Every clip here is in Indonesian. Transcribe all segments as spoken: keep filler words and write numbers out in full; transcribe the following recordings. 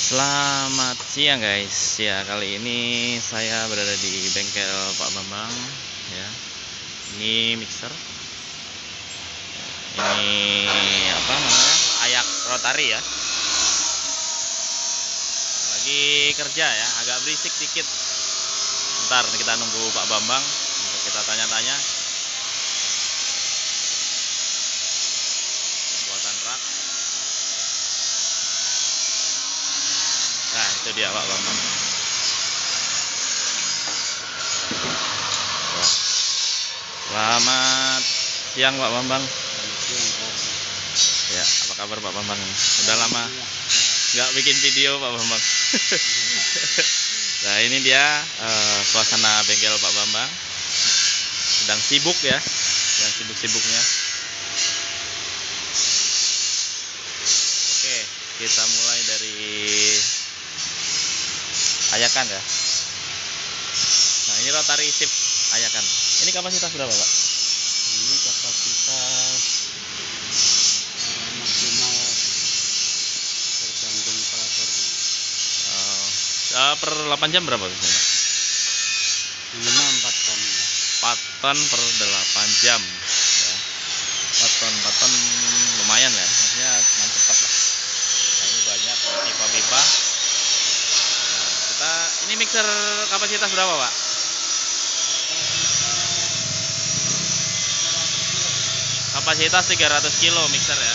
Selamat siang guys. Ya, kali ini saya berada di bengkel Pak Bambang ya. Ini mixer. Ini apa namanya? Ayak rotari ya. Lagi kerja ya, agak berisik dikit. Bentar kita nunggu Pak Bambang untuk kita tanya-tanya. Pembuatan rak. Nah, itu dia Pak Bambang. Selamat siang Pak Bambang. Ya, apa kabar Pak Bambang? Udah lama nggak bikin video Pak Bambang. Nah, ini dia uh, suasana bengkel Pak Bambang. Sedang sibuk ya, sedang sibuk-sibuknya. Oke, kita mulai dari Ayakan ya. Nah, ini rotary shift Ayakan. Ini kapasitas berapa Pak? Ini kapasitas eh, maksimal tergantung operatornya. Uh, uh, per delapan jam berapa biasanya Pak? Minimal empat ton. empat ton per delapan jam ya. empat ton, empat ton lumayan ya. Maksudnya cuman cepat lah. Nah, ini banyak pipa-pipa. Nah, kita ini mixer kapasitas berapa Pak? Kapasitas tiga ratus kilo mixer ya.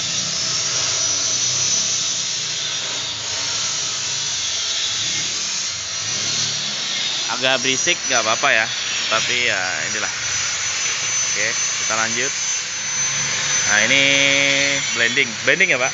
Agak berisik nggak apa-apa ya, tapi ya inilah. Oke, kita lanjut. Nah, ini blending, blending ya Pak.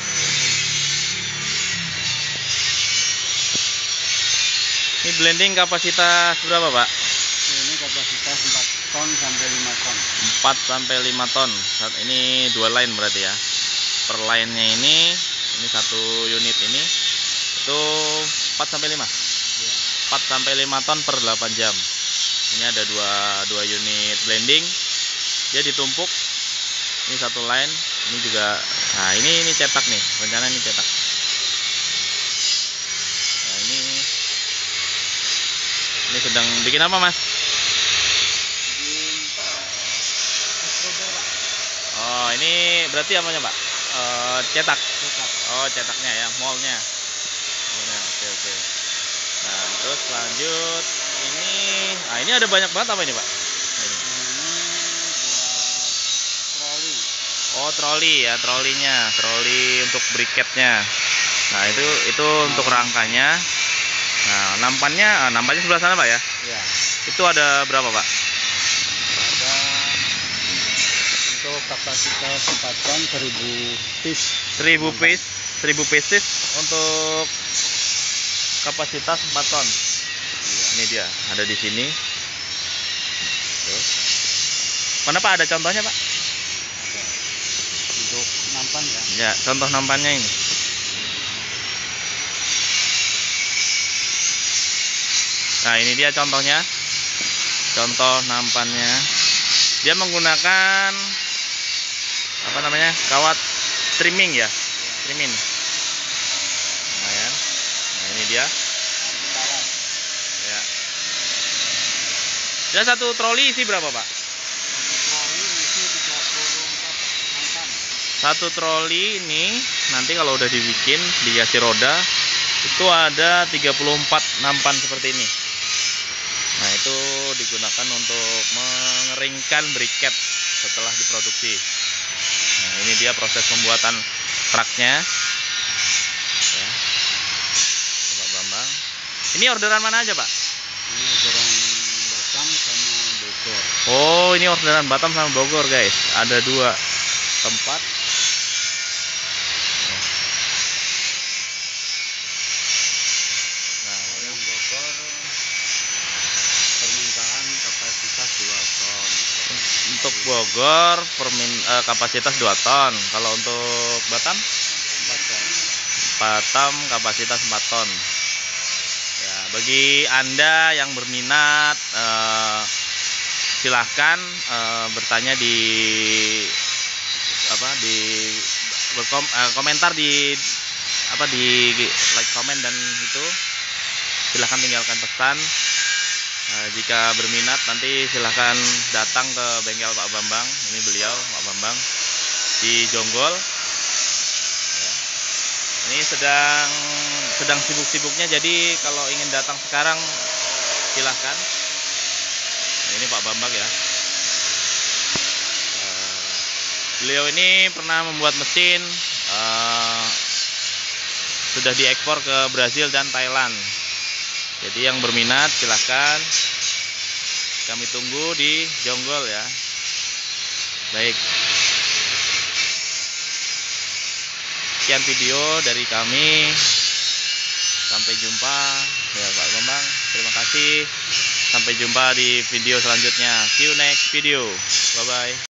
Ini blending kapasitas berapa Pak? Ini kapasitas empat ton sampai lima ton. empat sampai lima ton. Saat ini dua line berarti ya. Per line-nya ini ini satu unit ini itu empat sampai lima. Ya. empat sampai lima ton per delapan jam. Ini ada dua dua unit blending. Dia ditumpuk. Ini satu line, ini juga. Nah, ini ini cetak nih. Rencana ini cetak. Nah, ini ini sedang bikin apa, Mas? Oh, ini berarti apanya, Pak? E, cetak. Cetak. Oh, cetaknya ya, moldnya. Moldnya, oke oke. Nah, terus lanjut. Ini, ah ini ada banyak banget apa ini, Pak? Nah, ini. Ini buat troli. Oh, troli ya, trolinya, troli untuk briketnya. Nah, itu itu untuk rangkanya. Nah, nampannya, ah, nampannya sebelah sana, Pak ya? Ya. Itu ada berapa, Pak? Ada untuk kapasitas empat ton seribu piece. seribu piece, seribu pieces untuk kapasitas empat ton. Ya. Ini dia, ada di sini. Tuh. Mana Pak, ada contohnya, Pak? Ada. Untuk nampan ya. Ya, contoh nampannya ini. Nah, ini dia contohnya. Contoh nampannya. Dia menggunakan apa namanya? Kawat trimming ya. Trimming. Nah, ya. Nah, ini dia. Ya. Dia satu troli isi berapa, Pak? Satu troli ini nanti kalau udah dibikin, dikasih roda, itu ada tiga puluh empat nampan seperti ini. Nah, itu digunakan untuk mengeringkan briket setelah diproduksi. Nah, ini dia proses pembuatan truknya. Ya. Pak Bambang. Ini orderan mana aja, Pak? Ini orderan Batam sama Bogor. Oh, ini orderan Batam sama Bogor, guys. Ada dua tempat. Nah, Yang Bogor permintaan kapasitas dua ton. untuk Bogor permin, eh, kapasitas dua ton. Kalau untuk Batam? empat ton. Batam kapasitas empat ton. Ya, bagi Anda yang berminat, eh, silahkan eh, bertanya di apa di berkom, eh, komentar di apa di like, komen dan itu silahkan tinggalkan pesan. Nah, jika berminat nanti silahkan datang ke bengkel Pak Bambang. Ini beliau Pak Bambang di Jonggol. Ya. Ini sedang sedang sibuk-sibuknya, jadi kalau ingin datang sekarang silahkan. Nah, ini Pak Bambang ya. Uh, beliau ini pernah membuat mesin, uh, sudah diekspor ke Brazil dan Thailand. Jadi yang berminat silahkan, kami tunggu di Jonggol ya. Baik, sekian video dari kami, sampai jumpa ya Pak Bambang, terima kasih, sampai jumpa di video selanjutnya. See you next video, bye bye.